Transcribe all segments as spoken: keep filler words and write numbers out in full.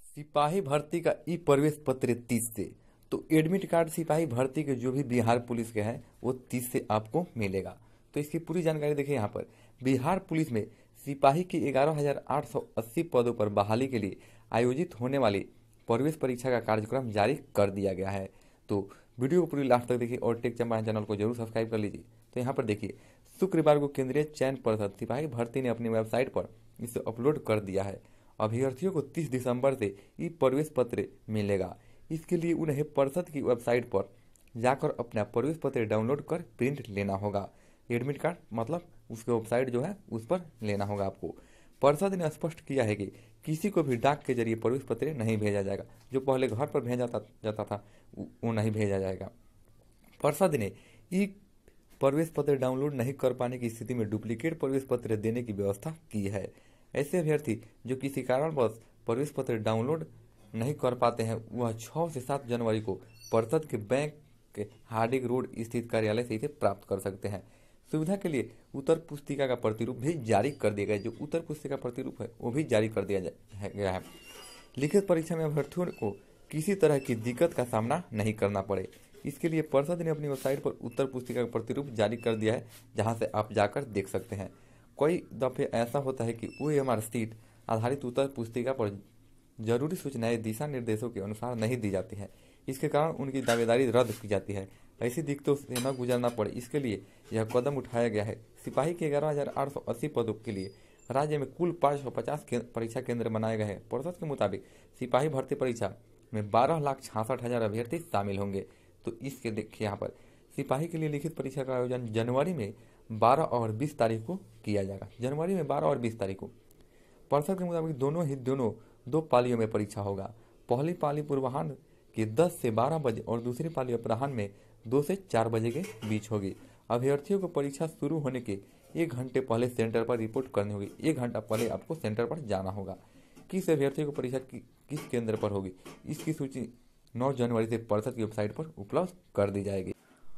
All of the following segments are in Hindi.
सिपाही भर्ती का ई प्रवेश पत्र तीस से। तो एडमिट कार्ड सिपाही भर्ती के जो भी बिहार पुलिस के हैं वो तीस से आपको मिलेगा। तो इसकी पूरी जानकारी देखिए यहाँ पर। बिहार पुलिस में सिपाही की ग्यारह हजार आठ सौ अस्सी पदों पर बहाली के लिए आयोजित होने वाली प्रवेश परीक्षा का कार्यक्रम जारी कर दिया गया है। तो वीडियो को पूरी लास्ट तक देखिए और टेक चंपारण चैनल को जरूर सब्सक्राइब कर लीजिए। तो यहाँ पर देखिए, शुक्रवार को केंद्रीय चयन परिषद सिपाही भर्ती ने अपनी वेबसाइट पर इसे अपलोड कर दिया है। अभ्यर्थियों को तीस दिसंबर से ई प्रवेश पत्र मिलेगा। इसके लिए उन्हें परिषद की वेबसाइट पर जाकर अपना प्रवेश पत्र डाउनलोड कर प्रिंट लेना होगा। एडमिट कार्ड मतलब उसके वेबसाइट जो है उस पर लेना होगा आपको। परिषद ने स्पष्ट किया है कि किसी को भी डाक के जरिए प्रवेश पत्र नहीं भेजा जाएगा। जो पहले घर पर भेजा जाता था वो नहीं भेजा जाएगा। परिषद ने ई प्रवेश पत्र डाउनलोड नहीं कर पाने की स्थिति में डुप्लीकेट प्रवेश पत्र देने की व्यवस्था की है। ऐसे अभ्यर्थी जो किसी कारणवश प्रवेश पत्र डाउनलोड नहीं कर पाते हैं वह छह से सात जनवरी को परिषद के बैंक के हार्डिंग रोड स्थित कार्यालय से इसे प्राप्त कर सकते हैं। सुविधा के लिए उत्तर पुस्तिका का प्रतिरूप भी जारी कर दिया गया है। जो उत्तर पुस्तिका प्रतिरूप है वो भी जारी कर दिया गया है। लिखित परीक्षा में अभ्यर्थियों को किसी तरह की दिक्कत का सामना नहीं करना पड़े, इसके लिए परिषद ने अपनी वेबसाइट पर उत्तर पुस्तिका का प्रतिरूप जारी कर दिया है, जहां से आप जाकर देख सकते हैं। कई दफे ऐसा होता है कि वो हमारा सीट आधारित उत्तर पुस्तिका पर जरूरी सूचनाएं दिशा निर्देशों के अनुसार नहीं दी जाती हैं। इसके कारण उनकी दावेदारी रद्द की जाती है। ऐसी दिक्कतों से न गुजरना पड़े, इसके लिए यह कदम उठाया गया है। सिपाही के ग्यारह हजार आठ सौ अस्सी पदों के लिए राज्य में कुल पाँच सौ पचास परीक्षा केंद्र बनाए गए हैं। परिषद के मुताबिक सिपाही भर्ती परीक्षा में बारह लाख छियासठ हजार अभ्यर्थी शामिल होंगे। तो इसके देखिए यहाँ पर सिपाही के लिए लिखित परीक्षा का आयोजन जनवरी में बारह और बीस तारीख को किया जाएगा। जनवरी में बारह और बीस तारीख को परिषद के मुताबिक दोनों ही दोनों दो पालियों में परीक्षा होगा। पहली पाली पूर्वाह्न के दस से बारह बजे और दूसरी पाली अपराह्न में दो से चार बजे के बीच होगी। अभ्यर्थियों को परीक्षा शुरू होने के एक घंटे पहले सेंटर पर रिपोर्ट करनी होगी। एक घंटा पहले आपको सेंटर पर जाना होगा। किस अभ्यर्थी को परीक्षा की, किस केंद्र पर होगी, इसकी सूची नौ जनवरी से परिषद की वेबसाइट पर उपलब्ध कर दी जाएगी।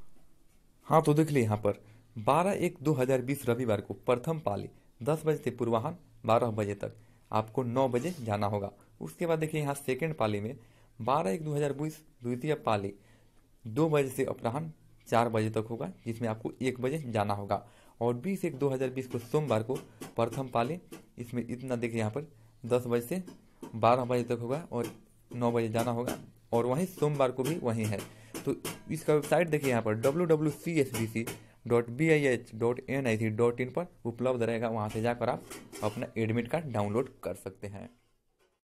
हाँ, तो देख लीजिए यहाँ पर बारह एक दो हजार बीस रविवार को प्रथम पाली दस बजे से पूर्वाह्न बारह बजे तक आपको नौ बजे जाना होगा। उसके बाद देखिए यहाँ सेकेंड पाली में बारह एक दो हजार बीस द्वितीय पाली दो बजे से अपराह्न चार बजे तक होगा, जिसमें आपको एक बजे जाना होगा। और बीस एक दो हजार बीस को सोमवार को प्रथम पाली, इसमें इतना देखिए यहाँ पर दस बजे से बारह बजे तक होगा और नौ बजे जाना होगा। और वहीं सोमवार को भी वहीं है। तो इसका वेबसाइट देखिए यहाँ पर W W C S B C dot B I H dot N I C dot in पर उपलब्ध रहेगा। वहाँ से जाकर आप अपना एडमिट कार्ड डाउनलोड कर सकते हैं।